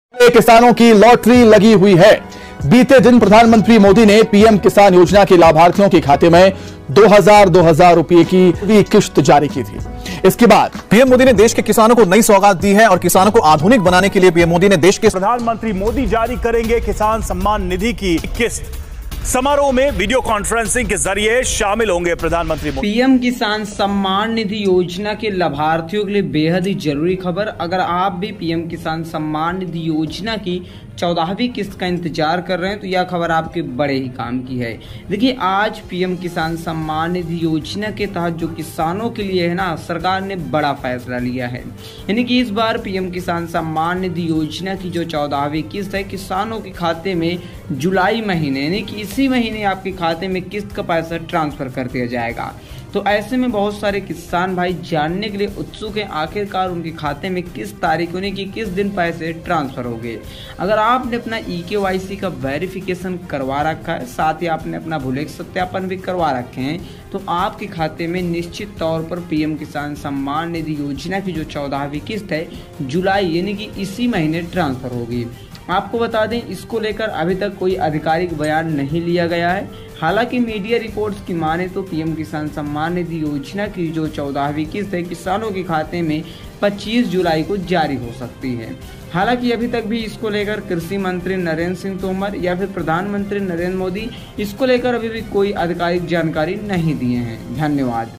किसानों की लॉटरी लगी हुई है। बीते दिन प्रधानमंत्री मोदी ने पीएम किसान योजना के लाभार्थियों के खाते में 2000 रुपए की किश्त जारी की थी। इसके बाद पीएम मोदी ने देश के किसानों को नई सौगात दी है और किसानों को आधुनिक बनाने के लिए पीएम मोदी ने देश के प्रधानमंत्री मोदी जारी करेंगे किसान सम्मान निधि की किस्त। समारोह में वीडियो कॉन्फ्रेंसिंग के जरिए शामिल होंगे प्रधानमंत्री मोदी। पीएम किसान सम्मान निधि योजना के लाभार्थियों के लिए बेहद ही जरूरी खबर। अगर आप भी पीएम किसान सम्मान निधि योजना की 14वीं किस्त का इंतजार कर रहे हैं तो यह खबर आपके बड़े ही काम की है। देखिए, आज पीएम किसान सम्मान निधि योजना के तहत जो किसानों के लिए है ना, सरकार ने बड़ा फैसला लिया है। यानी कि इस बार पीएम किसान सम्मान निधि योजना की जो 14वीं किस्त है किसानों के खाते में जुलाई महीने यानी कि इसी महीने आपके खाते में किस्त का पैसा ट्रांसफर कर दिया जाएगा। तो ऐसे में बहुत सारे किसान भाई जानने के लिए उत्सुक हैं आखिरकार उनके खाते में किस तारीख यानी कि किस दिन पैसे ट्रांसफर हो गए। अगर आपने अपना EKYC का वेरिफिकेशन करवा रखा है, साथ ही आपने अपना भूलेख सत्यापन भी करवा रखे हैं, तो आपके खाते में निश्चित तौर पर पीएम किसान सम्मान निधि योजना की जो 14वीं किस्त है जुलाई यानी कि इसी महीने ट्रांसफर होगी। आपको बता दें, इसको लेकर अभी तक कोई आधिकारिक बयान नहीं लिया गया है। हालांकि मीडिया रिपोर्ट्स की माने तो पीएम किसान सम्मान निधि योजना की जो 14वीं किस्त है किसानों के खाते में 25 जुलाई को जारी हो सकती है। हालांकि अभी तक भी इसको लेकर कृषि मंत्री नरेंद्र सिंह तोमर या फिर प्रधानमंत्री नरेंद्र मोदी इसको लेकर अभी भी कोई आधिकारिक जानकारी नहीं दिए हैं। धन्यवाद।